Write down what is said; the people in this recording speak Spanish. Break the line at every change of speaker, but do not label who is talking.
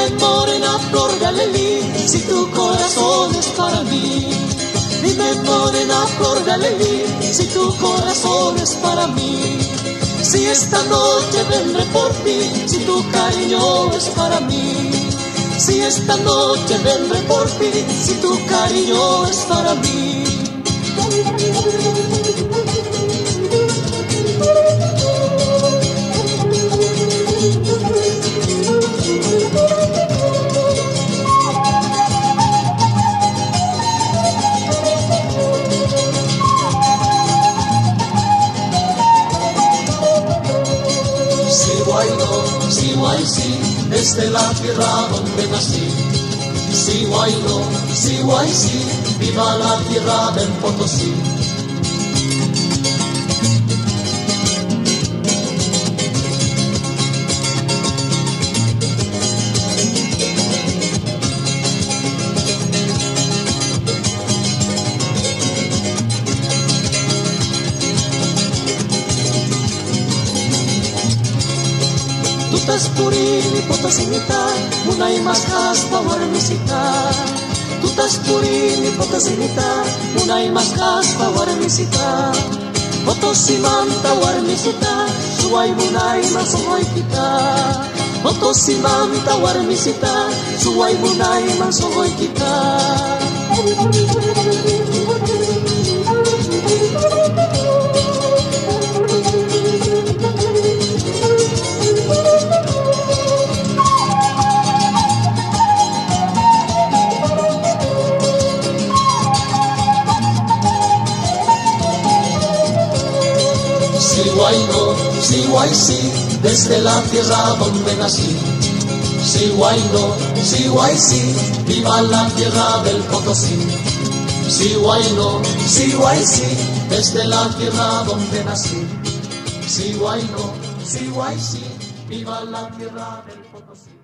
Dime morena flor de alelí, si tu corazón es para mí. Dime morena flor de alelí, si tu corazón es para mí. Si esta noche vendré por ti, si tu cariño es para mí. Si esta noche vendré por ti, si tu cariño es para mí. Si guaysi, desde la tierra donde nací. Si guaysi, viva la tierra del Potosí. Tutas purini potasinita, munay maskas pawarmisita. Tutas purini potasinita, munay maskas pawarmisita. Potosimanta warmisita, suway munay masohoy kita. Potosimanta warmisita, suway munay masohoy kita. Si guaysi, desde la tierra donde nací. Si guaysi, viva la tierra del Potosí. Si guaysi, desde la tierra donde nací. Si guaysi, viva la tierra del Potosí.